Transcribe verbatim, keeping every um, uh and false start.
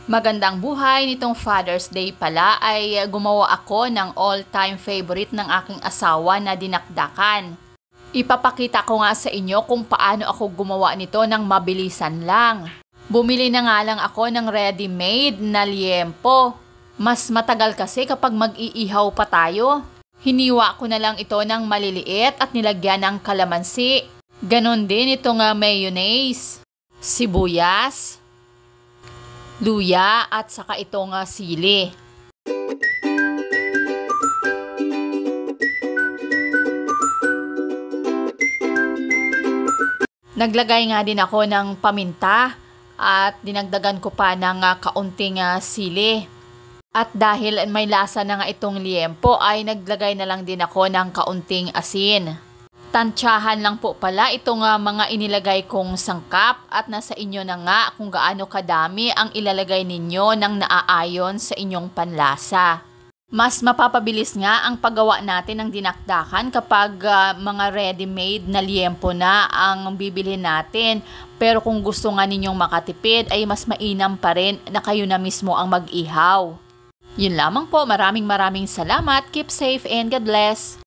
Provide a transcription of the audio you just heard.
Magandang buhay, nitong Father's Day pala ay gumawa ako ng all-time favorite ng aking asawa na dinakdakan. Ipapakita ko nga sa inyo kung paano ako gumawa nito ng mabilisan lang. Bumili na nga lang ako ng ready-made na liempo. Mas matagal kasi kapag mag-iihaw pa tayo. Hiniwa ko na lang ito ng maliliit at nilagyan ng kalamansi. Ganon din itong mayonnaise, sibuyas, luya at saka itong uh, sili. Naglagay nga din ako ng paminta at dinagdagan ko pa ng uh, kaunting uh, sili. At dahil may lasa na nga itong liempo ay naglagay na lang din ako ng kaunting asin. Tansyahan lang po pala itong uh, mga inilagay kong sangkap at nasa inyo na nga kung gaano kadami ang ilalagay ninyo ng naaayon sa inyong panlasa. Mas mapapabilis nga ang paggawa natin ng dinakdakan kapag uh, mga ready-made na liempo na ang bibilhin natin. Pero kung gusto nga ninyong makatipid ay mas mainam pa rin na kayo na mismo ang mag-ihaw. Yun lamang po, maraming maraming salamat, keep safe and God bless!